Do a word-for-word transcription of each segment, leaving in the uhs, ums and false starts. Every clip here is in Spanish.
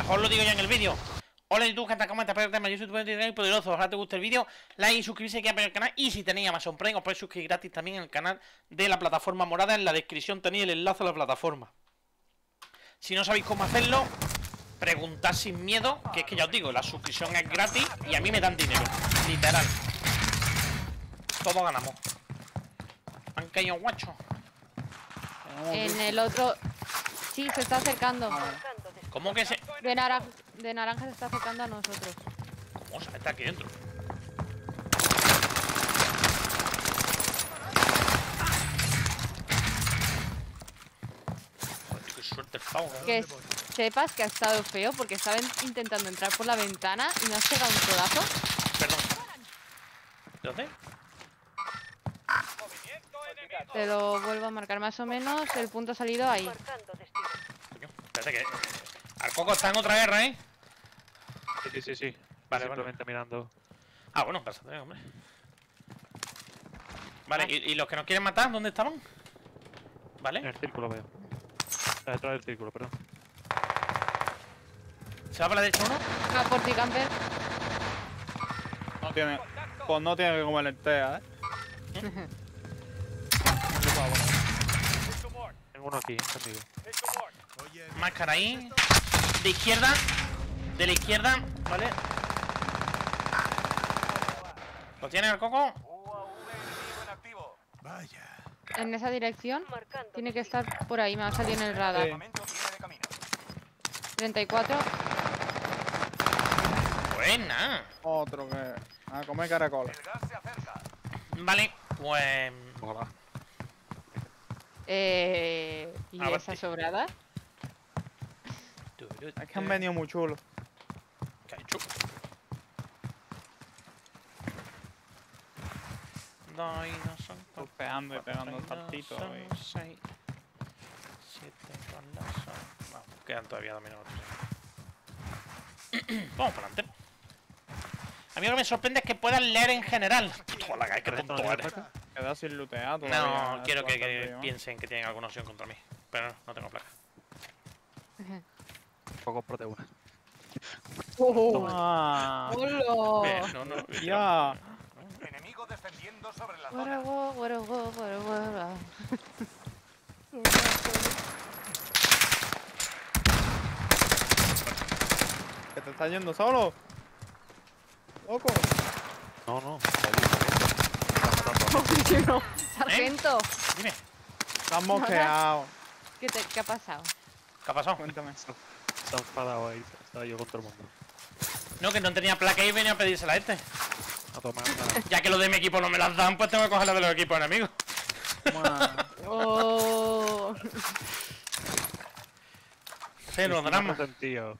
mejor lo digo ya en el vídeo. Hola YouTube, gente, ¿cómo estás? Yo soy YouTube y poderoso. Ojalá te guste el vídeo. Like y suscribirse aquí al canal. Y si tenéis Amazon Prime, os podéis suscribir gratis también en el canal de la plataforma morada. En la descripción tenéis el enlace a la plataforma. Si no sabéis cómo hacerlo, preguntad sin miedo. Que es que ya os digo, la suscripción es gratis y a mí me dan dinero. Literal. Todos ganamos. Han caído guachos. En el otro... Sí, se está acercando. ¿Cómo que se...? De, naran... de naranja se está acercando a nosotros. ¿Cómo se está aquí dentro? Joder, qué suerte el pavo, ¿eh? Que sepas que ha estado feo porque estaba intentando entrar por la ventana y me has pegado un codazo. Perdón. ¿De dónde? Te lo vuelvo a marcar más o menos. El punto ha salido ahí. Coño, espérate que... Al Coco está en otra guerra, ¿eh? Sí, sí, sí, sí. Vale, simplemente mirando. Ah, bueno, pásate, hombre. Vale, ¿y, ¿y los que nos quieren matar? ¿Dónde estaban? En Vale. el círculo veo. Está detrás del círculo, perdón. ¿Se va para la derecha uno? Ah, por ti, camper. No tiene... Pues no tiene que comer lentejas, ¿eh? Tengo uno aquí, conmigo. Máscara ahí. De izquierda. De la izquierda. Vale. ¿Lo tiene el Coco? En esa dirección. Tiene que estar por ahí. Me va a salir en el radar. Sí. treinta y cuatro. Buena. Otro que... A comer caracoles. Vale, pues... Hola. Eh... ¿Y Ah, esa vale. sobrada? Es que han venido muy chulos. ¿Qué ha hecho? Doy, no son Golpeando y pegando saltitos. Y... seis, siete con la son... Vamos, quedan todavía dos minutos. Vamos para adelante. A mí lo que me sorprende es que puedan leer en general. Hola, que tonto eres. Queda sin lootear No, todavía. quiero que, que Bastante, piensen que tienen alguna opción contra mí. Pero no, no tengo placa. Poco prote una. ¿no? Ah, ¡Hola! Bien, no, no, ya. Enemigo descendiendo sobre la Guara, zona. guara, guara, guara, guara. Que te estás yendo solo. Loco. No, no. No, sargento. Dime, Estás mosqueado. ¿Qué, te, ¿Qué ha pasado? ¿qué ha pasado? Cuéntame. Se ha enfadado ahí. Estaba yo con todo el mundo. No, que no tenía placa y venía a pedírsela a este. A tomar nada. Ya que los de mi equipo no me las dan, pues tengo que coger las de los equipos enemigos. Bueno, Oh. Cero drama. Sentido.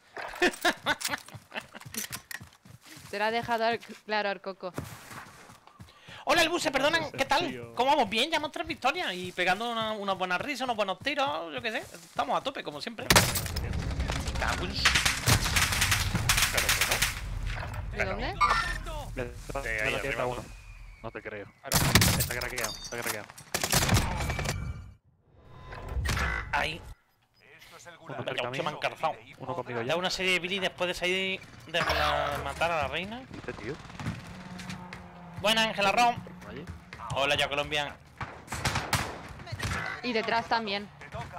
Te lo ha dejado al- claro al Coco. Hola, el bus, perdona, ¿qué tal? Tío. ¿Cómo vamos? Bien, llevamos tres victorias y pegando una, unas buenas risas, unos buenos tiros, yo qué sé. Estamos a tope, como siempre. Cago en su- Pero bueno. ¿De dónde? De, De de ahí la arriba. tienda uno. No te creo. Está craqueado, está craqueado. Ahí. Esto es el Uno gulag. cerca Ya, me han mío. calzado. Uno conmigo Da ya. una serie de Billy después de salir de la- matar a la reina. Este tío. Buena, Ángela Ron. Allí. Hola, yo Colombian. Y detrás también. Te toca.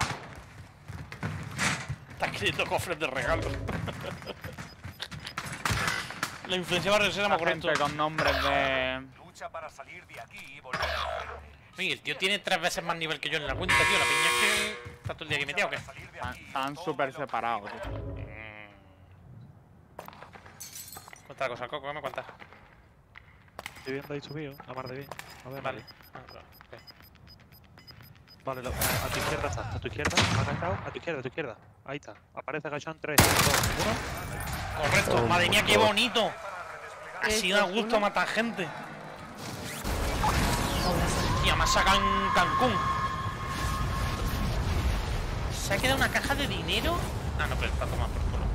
Estás queriendo cofres de regalo. La influencia barriosera me la ocurre gente esto. con nombres de... Lucha para salir de aquí y volver a frente. Oye, el tío tiene tres veces más nivel que yo en la cuenta, tío. La piña es que está todo el día aquí metido, ¿o qué? Salir de Están, aquí. están súper separados, tío. Mm. Cuenta la cosa, Coco, ¿qué me cuentas? Estoy viendo ahí subido. A mar de bien. A ver, Vale. vale. Ah, claro, ok. Vale, lo- a, a tu izquierda está. A tu izquierda. ¿Me ha agachado? A tu izquierda, a tu izquierda. Ahí está. Aparece agachado en tres, dos, uno. Correcto, Oh, madre mía, qué oh. bonito. Así da Esto es gusto uno. matar gente. Tía, me ha sacado en Cancún. ¿Se ha quedado una caja de dinero? Ah, no, pero está tomando por culo.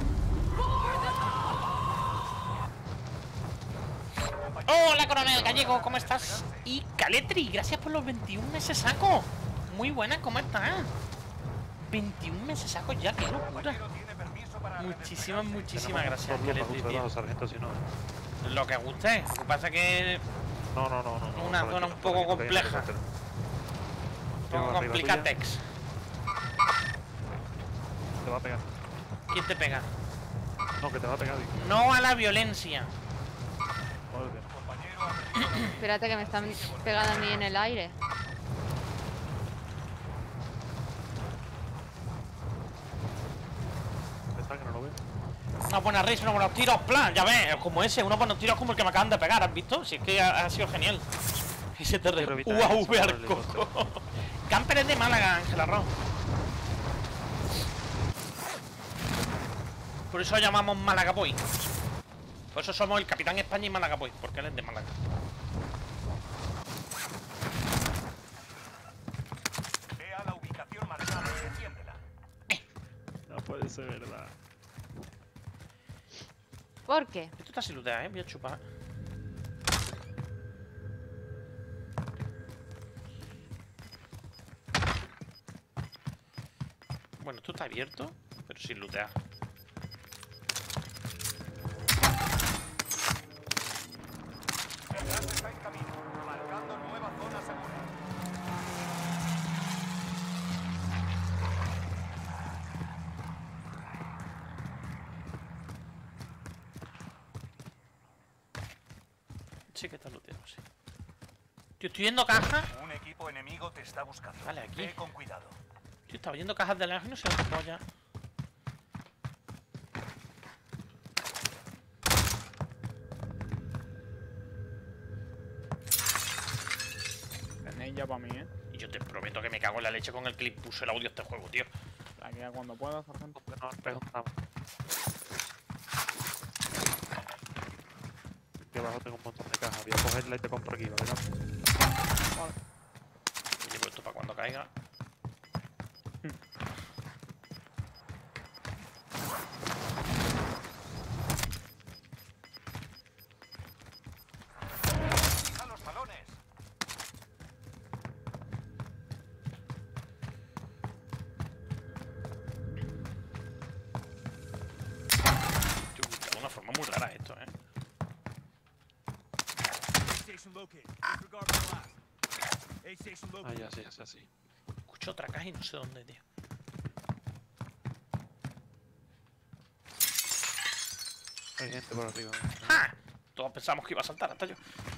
Hola, coronel Gallego, ¿cómo estás? Y Caletri, gracias por los veintiún meses saco. Muy buena, ¿cómo estás? veintiún meses saco ya, qué locura. Tiene permiso para Muchísimas, muchísimas Tenemos gracias. dos Que les lupas, doy, usa tío. dos, sargento, si no. ¿eh? Lo que guste. Lo que pasa es que No, no, no, no. no, Una por zona aquí, un por poco aquí, por aquí, compleja. por aquí. un poco Llego arriba tuya, complicatex. Te va a pegar. ¿Quién te pega? No, que te va a pegar. digo. No a la violencia. Joder. Compañero ha perdido la Espérate que me están pegando a mí en el aire. Está que no lo veo. Una buena risa, unos buenos tiros, plan, ya ves, como ese, unos buenos tiros como el que me acaban de pegar, ¿has visto? Si es que ha, ha sido genial. Ese te Quiero re... evitar U A eso V por al el coco. Camper es de Málaga, Ángel Arroz. Por eso llamamos Málaga Boy. Por eso somos el Capitán España y Málaga Boy, porque él es de Málaga. Vea la ubicación marcada y defiéndela. No puede ser verdad. ¿Por qué? Esto está sin lootear, eh, voy a chupar. Bueno, esto está abierto, pero sin lootear. El gas está en camino, marcando nueva zona segura. Sí que está looteado, sí. Tío, estoy viendo cajas. Un equipo enemigo te está buscando. Vale, aquí. Ve con cuidado. Tío, estaba viendo cajas de la y no sé qué polla. Tenéis ya para mí, ¿eh? Y yo te prometo que me cago en la leche con el clip puse el audio a este juego, tío. Aquí a cuando pueda, sargento. Que no han preguntado. Aquí abajo tengo un montón de cajas. Voy a cogerla y te compro aquí, ¿vale? Y llevo esto para cuando caiga. ¡Fija los talones! Tío, de una forma muy rara esto, eh. Ah, ya, sí, ya, sí, así. Escucho otra caja y no sé dónde, tío. Hay gente por arriba. ¡Ja! Todos pensamos que iba a saltar hasta yo.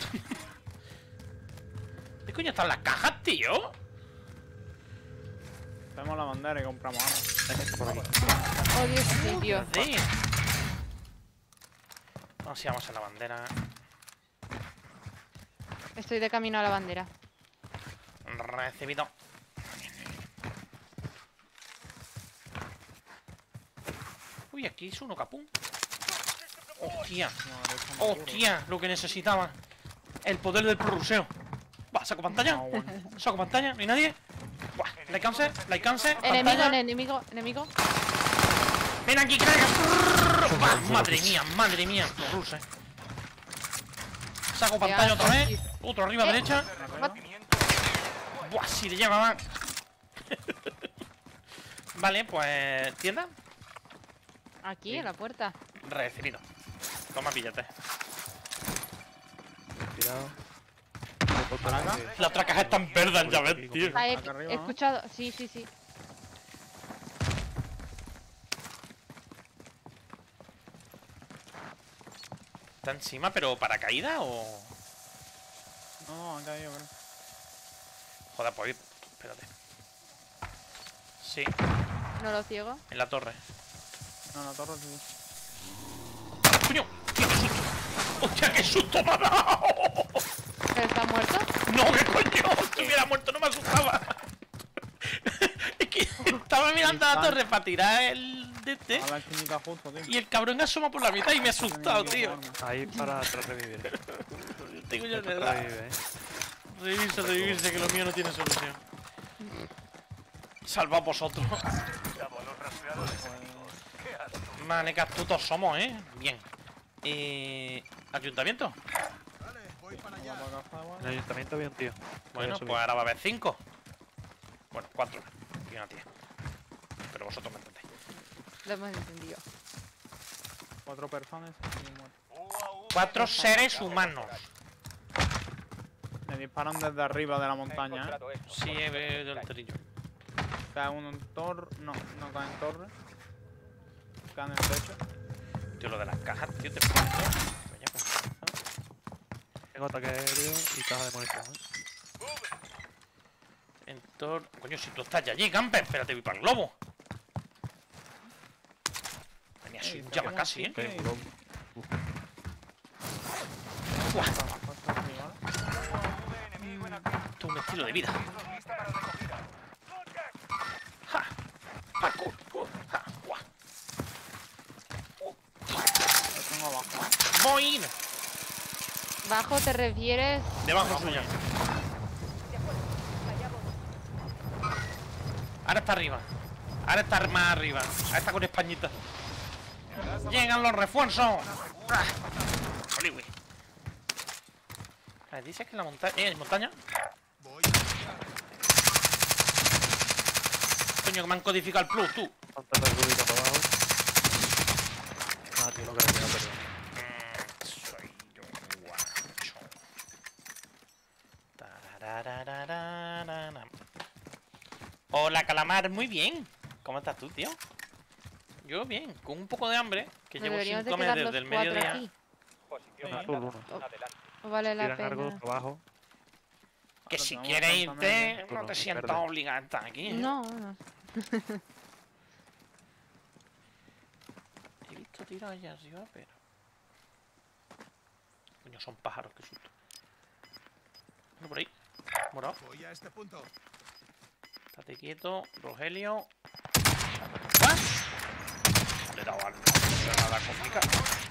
¿Qué coño están las cajas, tío? Tenemos la bandera y compramos armas. Hay gente por aquí. Odio ese sitio. Sí. Vamos si vamos a la bandera. Estoy de camino a la bandera. Recibido. Uy, aquí es uno capún. Hostia. Hostia, lo que necesitaba. El poder del prorruseo. Va, saco pantalla. No, bueno. Saco pantalla, no hay nadie. Buah, like cancel, like cancel. Enemigo, pantalla. enemigo, enemigo. Ven aquí, crack. Buah, madre mía, madre mía. Prorruse. Saco pantalla otra vez. Otro arriba, Eh. derecha. Reconocimiento. Buah, si le llevaba. Vale, pues. ¿Tienda? Aquí, en la puerta. Recibido. Toma, píllate. Cuidado. ¿Para acá? La otra caja está en verde, ya ves, tío. Ah, he, Acá arriba, he ¿no? escuchado. Sí, sí, sí. ¿Está encima, pero para caída o...? No, no, han caído, bro. Joder, pues... Espérate. Sí, No lo ciego. en la torre. No, la torre sí. ¡Coño! ¡Qué susto! ¡Hostia, qué susto me ha dado! ¿Pero está muerto? ¡No, qué coño! Si hubiera muerto no me asustaba. Es que estaba mirando a la torre para tirar el de este A la esquinita justo, tío. y el cabrón asoma por la mitad y me ha asustado, tío. Ahí para atrás revivir. Tengo ya de Esto edad. revive, eh. Revivirse, revivirse, que lo mío no tiene solución. Salva a vosotros. Cuidado a los rastreadores enemigos. ¡Qué asco! Vale, que astutos somos, ¿eh? Bien. Eh... ¿Ayuntamiento? En el ayuntamiento había un tío. Voy a Bueno, subir. pues ahora va a haber cinco. Bueno, cuatro. Y una tía. Pero vosotros me entendéis. Lo hemos entendido. Cuatro personas y muerto. Cuatro seres humanos. Me disparan desde arriba de la montaña, ¿eh? Encontrado esto. Sí, he veo el terillo. Cae uno en torre. No, no cae en torre. Cae en el techo. Tío, lo de las cajas, tío, te pinto. Vaya coñazo. Tengo ataque aéreo y caja de munición. ¿eh? Entor... Coño, si tú estás ya allí, camper, espérate, voy para el globo. Venía sin Ey, llama tenemos casi, ¿eh? aquí. Ok, globo. Buah, Abajo está arriba. U V enemigo en activo. esto es un estilo de vida. Lista para recogida. ¡Ja! ¡Parkour! ¡Uh! ¡Ja! ¡Buah! Lo tengo abajo. ¡Voy a ir! ¿Bajo te refieres? Debajo suya. Ahora está arriba. Ahora está más arriba. Ahora está con españita. ¡Llegan los refuerzos! ¡Ah! Oliwi. A ver, dice que en la montaña... ¿Eh, en montaña? Coño, que me han codificado el plus, tú. Antes del rubito para abajo. Ah, tío, lo que me queda, perdón. Mm, soy yo guacho. Tarararararara. Hola, calamar, muy bien. ¿Cómo estás tú, tío? Yo bien, con un poco de hambre, que Nos llevo deberíamos sin de comer quedar desde los el cuatro mediodía. aquí. Posición Un azul, uno. adelante. ¿O vale la Tiran algo pena? para abajo. Que Ahora si tenemos quieres campamento. irte, no Bueno, te es sientas verde. obligada a estar aquí. ¿eh? No, no. He visto tiros allá arriba, pero... Coño, son pájaros, qué susto. Uno por ahí. Morado. Voy a este punto. Estate quieto, Rogelio. ¿What? Le he dado algo. No nada complicado.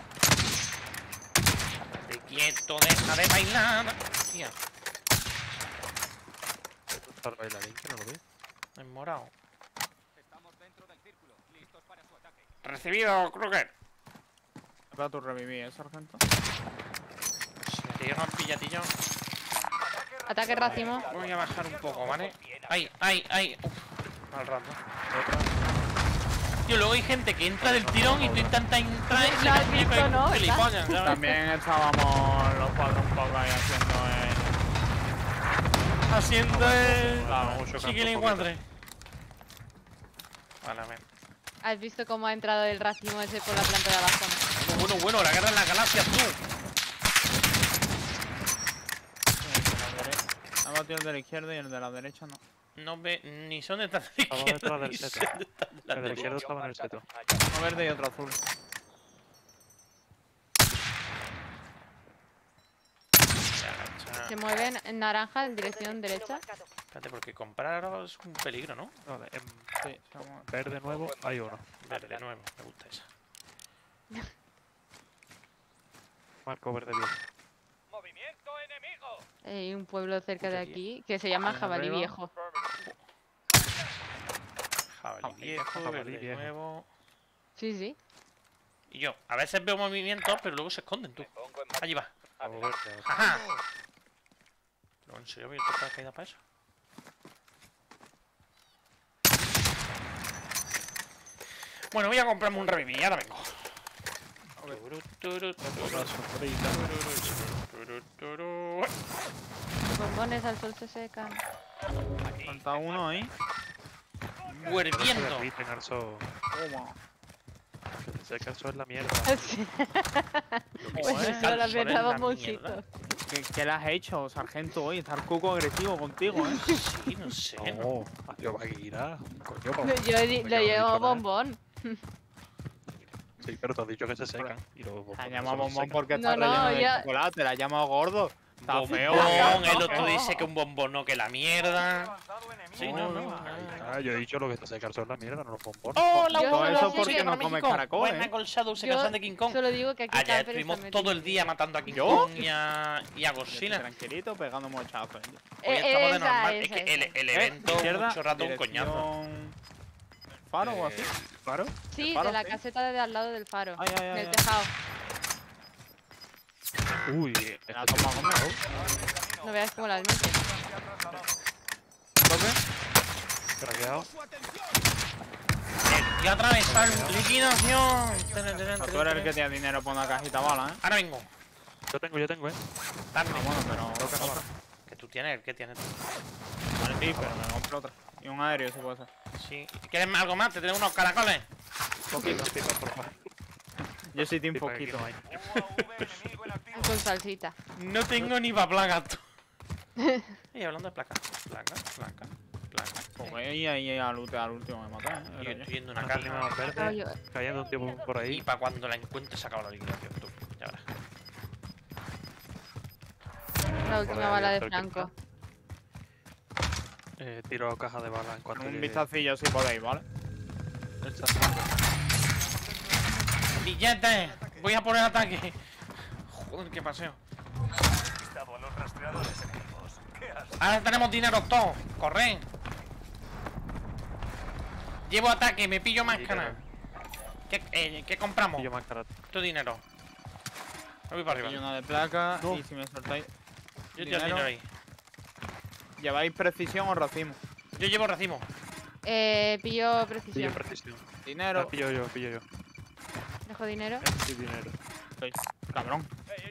Estate quieto, deja de bailar. Tía, Está el bailarín, que no lo ve. es morado. Estamos dentro del círculo, listos para su ataque. Recibido, Kruger. Espera tu revivir, ¿eh, sargento? Si me tiro un pillatillo, Ataque racimo. voy a bajar un poco, ¿vale? Ay, ay, ay. Uf, mal rato. Tío, luego hay gente que entra del tirón y tú intentas entrar y se ¿Lo has cae visto, con no? gilipollas, ¿sabes? También estábamos los cuatro un poco ahí haciendo el... Haciendo el... Claro, mucho campo, Chiquilín poquito. encuentre. Vale, a ver. ¿Has visto cómo ha entrado el racimo ese por la planta de abajo? Bueno, bueno, bueno, la guerra en las galaxias, tú. Ha batido el de la izquierda y el de la derecha no. No ve ni son de tan de Estaba izquierda detrás del ni seto. son de tan de la El del derecha. izquierdo estaba en el seto. Uno verde y otro azul. Se mueven en naranja en dirección derecha. Espérate, porque comprar ahora es un peligro, ¿no? Vale, en Sí, vamos. verde nuevo hay uno. Verde nuevo, me gusta esa. Marco verde viejo. ¡Movimiento enemigo! Hay un pueblo cerca de Aquí. aquí que se llama Ahí Jabalí arriba. Viejo. Jabalí Jabalí viejo, jabalí verde viejo. nuevo. Sí, sí. Y yo, a veces veo movimientos, pero luego se esconden, tú. Me pongo en marcha. Allí va. Algo verde. Ajá. Pero en serio, voy a tocar caída para eso. Bueno, voy a comprarme un revivir y ahora vengo. Turu, turu, turu, Una sombrita. turu, turu. Los bombones al sol se secan. Falta uno ahí. Huerviendo. Derriten al sol. Toma. Que te seca el sol es la mierda. Sí. Pues Pues sí, eso, al la sol es verdad, la bomboncito. mierda. ¿Qué, qué le has hecho, sargento, hoy? Estar cuco agresivo contigo, ¿eh? Sí, no sé. ¿no? No, adiós, Bagheera. Coño, pa- Yo le Coño, le no he llevo dicho nada. bombón. Sí, pero te has dicho que se secan. Y los La bombones llama solo se bombón secan. porque No, está no, relleno de ya- chocolate, la llama gordo. Está Bombón, feo. el ¿no? otro dice que un bombón no, que la mierda. Avanzado enemigo. Sí, no, no. Ah, yo he dicho lo que te seca el sol es la mierda, no los bombones. Hola, Yo hola, solo hola, eso sí, porque sí, no para comes México. caracol, Buena ¿eh? con Shadow, se Yo cansan de King Kong. Solo digo que aquí Ayer Camper estuvimos está todo el metido. día matando a King ¿Yo? Kong y a, y a Yo Godzilla. tranquilito pegando mochazos. Hoy Eh, estamos de esa, normal. esa, Es que esa. el, el ¿Eh? evento, Izquierda, mucho rato un coñazo. dirección ¿Faro o así? ¿Faro? Sí, ¿El faro? de la Sí. caseta de al lado del faro. Ay, ay, ay, Del ay. tejado. Uy, Me la toma conmigo. No veas cómo las mete. ¿Toque? craqueado. ¡Su atención! Y atravesar liquidación. Tú eres el que tiene dinero por una cajita bala, ¿eh? Ahora vengo. Yo tengo, yo tengo, eh. Dame. Ah, bueno, pero... Tengo caja bala. Que tú tienes, el que tienes tú. Vale, sí, pero me compro otra. Y un aéreo, si puede ser. Sí. ¿Quieres algo más? Te tengo unos caracoles. Poquito, pipa, por favor. Yo sí tengo un Pipa, que aquí poquito. no hay. U A V enemigo en activo. Con salsita. No tengo ni para placas tú. Y hablando de placas. Placa, placa, placa. Pues ahí, ahí, al, ulti- al último me maté, ¿eh? Y yo Era yo. estoy viendo una Una carne. prima más Ah, verde, yo- cayendo un tiempo por Y ahí. para cuando la encuentre se acaba la liquidación, tú. Ya verás. La última Joder, bala de abierto el Franco. Eh, tiro caja de bala en cuanto Un llegue. vistacillo si podéis, ¿vale? Esta. ¡Billetes! Voy a poner ataque. Joder, qué paseo. Dado a los rastreadores enemigos. ¿Qué has Ahora tenemos dinero todos. Corre. Llevo ataque, me pillo máscara. ¿Qué, eh, ¿qué compramos? Y yo más carato. Tu dinero. Me voy para Y arriba. una de placa, No. y si me soltáis... Yo tengo dinero. dinero ahí. ¿Lleváis precisión o racimo? Yo llevo racimo. Eh, pillo Pillo precisión. precisión. Dinero. Ah, pillo yo, pillo yo. Dejo dinero. Sí, dinero. Soy cabrón.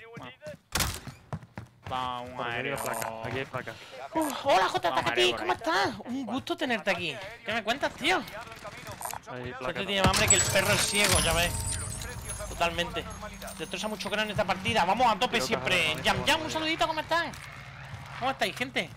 Va un Por aquí hay aéreo. placa. Aquí hay placa. Uh, hola J Vamos, T, Mario, ¿cómo por estás? Un gusto tenerte aquí. ¿Qué me cuentas, tío? Hay Este placa. tiene más hambre que el perro es ciego, ya ves. Totalmente. Destroza mucho cráneo en esta partida. Vamos a tope Creo que siempre. ahora con Jam esto Jam, vamos un a saludito, ¿cómo estás? ¿Cómo estáis, gente?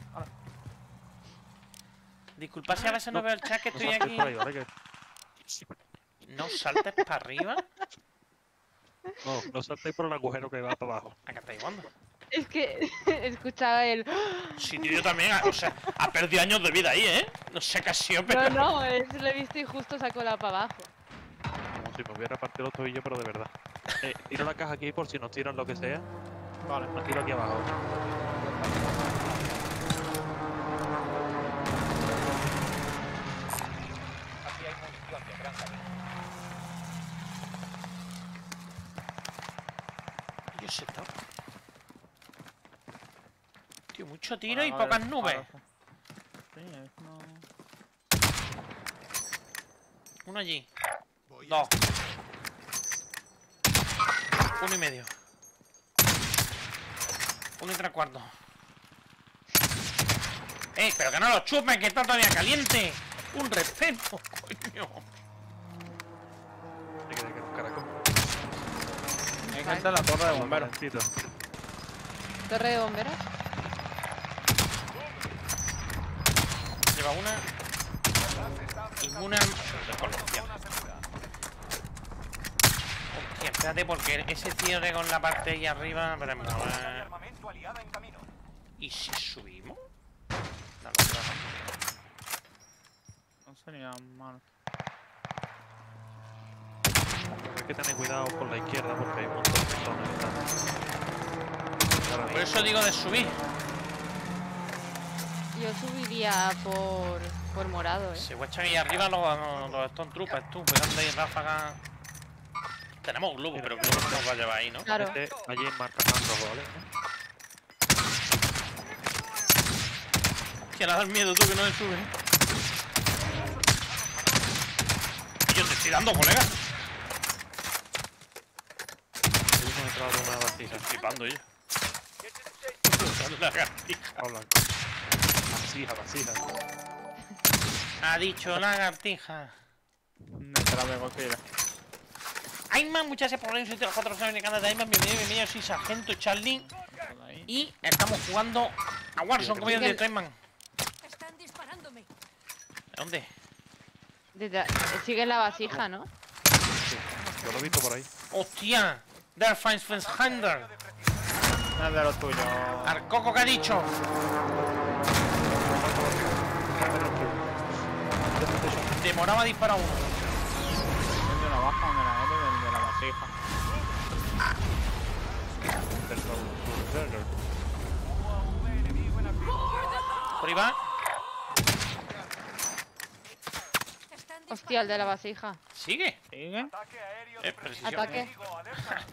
Disculpad si a veces no veo el chat que No estoy saltes aquí. por ahí, ¿vale? Que- No saltes para arriba. No, no saltéis por el agujero que va para abajo. Acá estáis jugando. Es que escuchaba el... Sí, tío, yo también. O sea, ha perdido años de vida ahí, ¿eh? No sé qué ha sido, pero. No, no, es, lo he visto y justo sacó la para abajo. Como si me hubiera partido los tobillos, pero de verdad. Eh, tiro la caja aquí por si nos tiran lo que sea. Vale. La tiro aquí abajo. Aquí hay munición de gran calibre. Yo sé todo. Tío, mucho tiro Vale, y vale, pocas nubes. vale. Sí, es no... Uno allí. Dos. Uno y medio. Uno y tres cuartos. ¡Eh! Pero que no lo chupen, que está todavía caliente. Un respeto, coño. Hay que un caracol. Hay gente en la torre de bomberos. Calentito. Torre de bomberos. Lleva una. Inmune al... de Colombia. Hostia, espérate porque ese cierre con la parte ahí arriba... Veremos, a ver. Armamento aliada en camino. ¿Y si subimos? La otra. No sería malo. Hay que tener cuidado por la izquierda porque hay un montón de personas que están. Por eso digo de subir. Yo subiría por, por morado, eh. Se echan ahí arriba los, los, los Stone Troopers, tú, pegando ahí ráfagas. Tenemos globo, pero globo no nos va a llevar ahí, ¿no? Claro. Este, allí en marca rojo, ¿vale? Que le da el miedo tú que no le sube. Y yo te estoy dando, colega. Hay uno detrás de una vasija. Estoy flipando yo. La lagartija. Habla. Vasija, vasija. Ha dicho lagartija. Detrás de Godzilla. Ayman, muchas gracias por la insulto de los cuatro años de Canadá. Ayman, bienvenido, bienvenido. Soy Sargento Charlie. Por ahí. Y estamos jugando a Warzone, como yo Miguel. directo, Ayman. Están disparándome. ¿Dónde? Detrás- sigue en la vasija, ¿no? Yo lo he visto por ahí. ¡Hostia! There finds Fence Hunter. No es de los tuyos. Arcoco, ¿qué ha dicho? Demoraba a disparar uno. El de la baja donde la L del de la vasija. Por ahí va. Están Hostia, el de la vasija. ¿Sigue? ¿Sigue? Ataque aéreo Eh, de precisión. Ataque. enemigo. Alerta.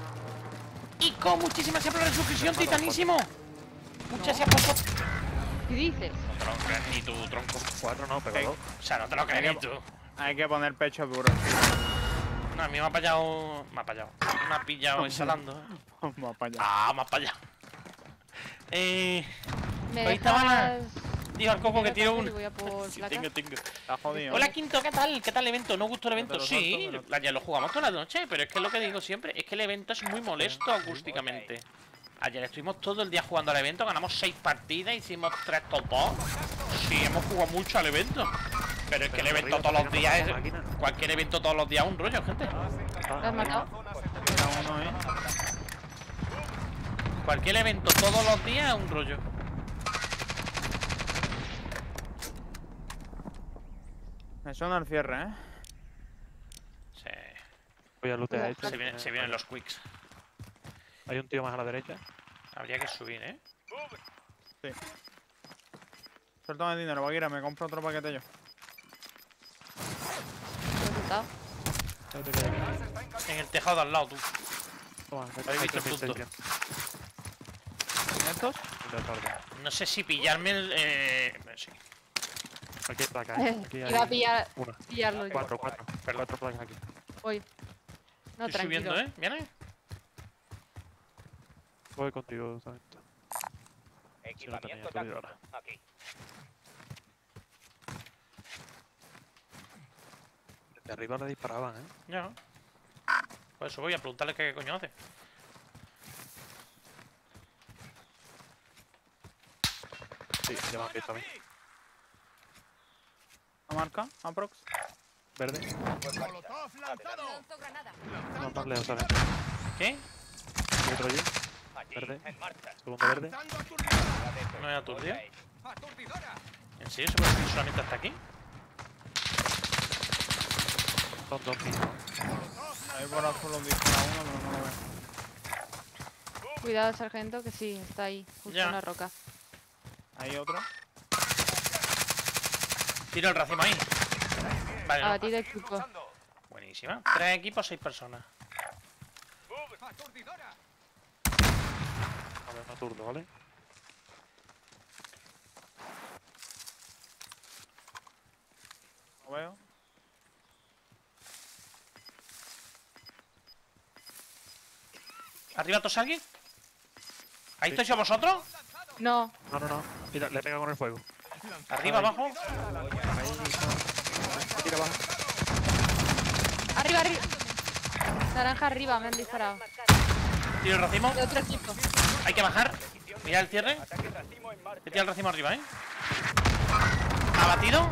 Ico, muchísimas gracias por la suscripción, titanísimo. Muchas gracias por su... ¿Qué dices? No te lo crees ni tú, tronco. Cuatro no, pero Sí. dos. O sea, no te lo crees ni tú. Hay que poner pecho duro. No, a mí me ha pillado. Me ha pillado. Me ha pillado ensalando. Vamos para allá. Ah, me ha pillado. Eh. ¿Me Ahí está, Ana. dejas...? Digo al coco que ¿Me tiro dejas un. y voy a por Sí, placa? tengo, tengo. Está jodido. Hola Quinto, ¿qué tal? ¿Qué tal el evento? ¿No gustó el evento? te lo Sí, suelto, pero- la- ya lo jugamos toda la noche, pero es que es lo que digo siempre, es que el evento es muy molesto acústicamente. Ayer estuvimos todo el día jugando al evento, ganamos seis partidas, hicimos tres topos. Sí, hemos jugado mucho al evento. Pero es que el Pero evento arriba todos los está días pegando es... con la máquina. Cualquier evento todos los días es un rollo, gente. ¿Lo has matado? Queda uno, ¿eh? Cualquier evento todos los días es un rollo. Me suena el cierre, ¿eh? Sí, Voy a lootear esto. se, vienen, se vienen los quicks. Hay un tío más a la derecha. Habría que subir, ¿eh? Suéltame el dinero, Bagheera, me compro otro paquete yo. ¿Lo has matado? No te quedes aquí. En el tejado de al lado, tú. Toma, Ahí hay visto tres mil punto. seiscientos. ¿Estos? De tarde. No sé si pillarme el... Eh... Sí, Aquí hay placa, ¿eh? Aquí Iba a hay pillar, una. pillarlo yo. Cuatro, cuatro. Perdón. Cuatro placas aquí. Voy. No, estoy tranquilo. subiendo, ¿eh? ¿Viene? Voy contigo, Samantha. Equipamiento Sí, no tenía, táctico. Aquí. Desde arriba le disparaban, ¿eh? Ya. Por eso voy a preguntarle qué coño hace. Sí, ya me han visto a mí. ¿La marca? ¿Aprox? Verde. Lanzo granada. No, más lejos, ¿sabes? ¿Qué? Y otro allí. Allí, Verde. en marcha. Segundo verde. No he aturdido. Ahí. ¿En serio se puede subir solamente hasta aquí? Son dos mismos. Ahí por azul os dispara uno, pero no lo veo. Cuidado, sargento, que sí, está ahí, justo Ya. en la roca. Ahí otro. Tiro el racimo ahí. Vale, no. Abatido equipo. Buenísima. Tres equipos, seis personas. A ver, no turno, ¿vale? Lo veo. ¿Arriba todos alguien? ¿Ahí Sí. estáis a vosotros? No, No, no, no. Mira, le pega con el fuego. ¿Arriba, abajo? Tira abajo. arriba, arriba. Naranja arriba, me han disparado. Tiro el racimo. De otro equipo. Hay que bajar. Mira el cierre. Ataque racimo en marcha. He tirado el racimo arriba, ¿eh? Abatido.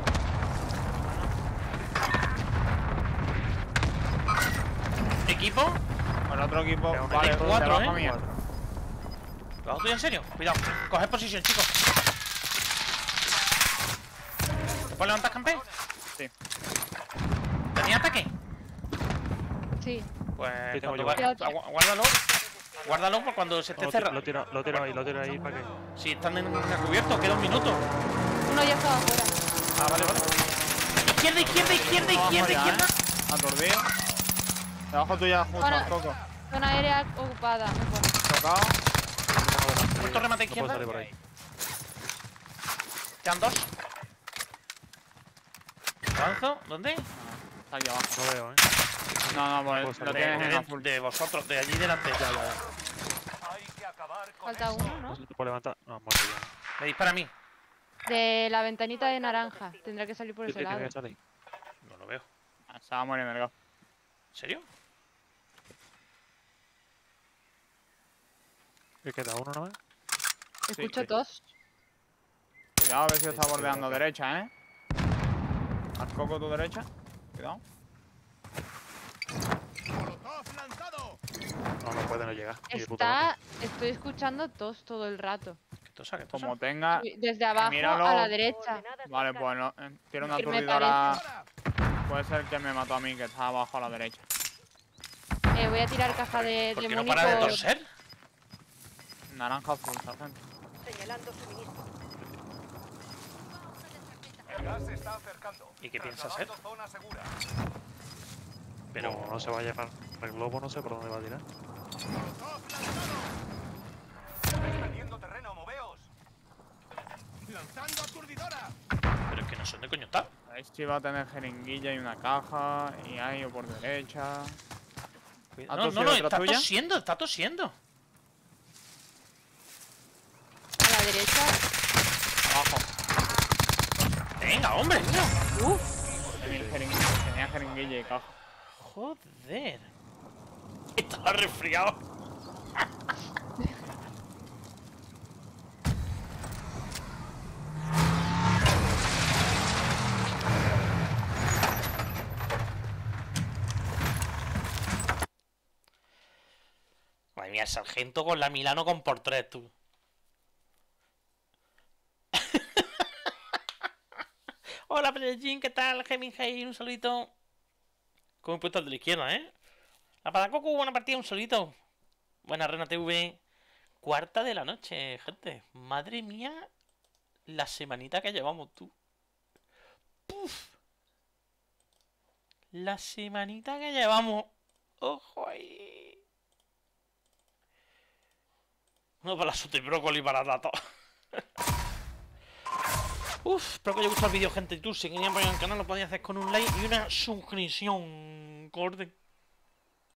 Equipo. El otro equipo. Pero Vale, hay cuatro, debajo ¿eh? mía. ¿Lo hago tú en serio? Cuidado. Coger posición, chicos. ¿Te puedes levantar, campe? Sí. ¿Tenía ataque? Sí. Pues Sí, tengo cuando yo. va- Cuidado, tío. agua- guárdalo. Guárdalo por cuando se esté Lo tiro, cerrando. lo tiro, lo tiro ahí, lo tiro ahí para que. Si están en el cubierto, queda un minuto. Uno ya estaba afuera. Ah, vale, vale. Izquierda, izquierda, izquierda, Abajo izquierda, ya, izquierda. ¿eh? Aturdido. Debajo tuya, justo Ahora- al coco. Zona aérea ocupada. Me pone. Tocado. Puesto remate No puedo izquierda. salir por ahí. Quedan dos. Avanzo. ¿Dónde? Está aquí abajo. No veo, ¿eh? No, no, puedo pues lo salir. De, tienes en de- azul. de vosotros, de allí delante. Hay que acabar con Falta eso. uno, ¿no? No se te puede levantar. No, muerto ya. Me dispara a mí. De la ventanita de naranja. Tendrá que salir por Sí, ese sí, tiene lado. que salir. No lo veo. Ah, se va a morir en el gas. ¿En serio? ¿Qué queda? ¿Uno nada más? Escucho sí. tos. Cuidado a ver si está Sí, sí, bordeando sí. derecha, ¿eh? Al coco tu derecha. Cuidado. No, no puede no llegar. Ni de puta Está. madre. Estoy escuchando tos todo el rato. ¿Qué tosa, qué tosa? Como tenga. Desde abajo míralo. a la derecha. Vale, pues no. eh, Tiene una Que me aturdidora. Puede ser que me mató a mí, que está abajo a la derecha. Eh, voy a tirar caja de, ¿Por de qué no muni para de por- toser? Naranja azul, sargento. Señalando suministro. El gas se está acercando. ¿Y qué piensa hacer? Trasladando zona segura. Pero Como no se va a llevar el globo, no sé por dónde va a tirar. Perdiendo terreno, moveos. Pero es que no sé dónde coño está. Este va a tener jeringuilla y una caja. Y ahí o por derecha. ¿Ha No, no, tosido no, otra está tuya? tosiendo, está tosiendo. A la derecha. Abajo. Venga, hombre, tío. Tenía jeringuilla, tenía jeringuilla y caja. Joder. Estaba resfriado. Madre mía, el sargento con la Milano con por tres, tú. Hola, Pellegín, ¿qué tal? Gemini Hey, un saludito. Como he puesto al de la izquierda, ¿eh? La Padacoco, buena partida, un solito. Buena Rena T V. Cuarta de la noche, gente. Madre mía, la semanita que llevamos, tú. Puf. La semanita que llevamos. Ojo ahí. Uno para la sote y brócoli para datos. Uf, espero que os haya gustado el vídeo, gente. Y tú, si querían apoyar el canal, lo podéis hacer con un like y una suscripción. Corte.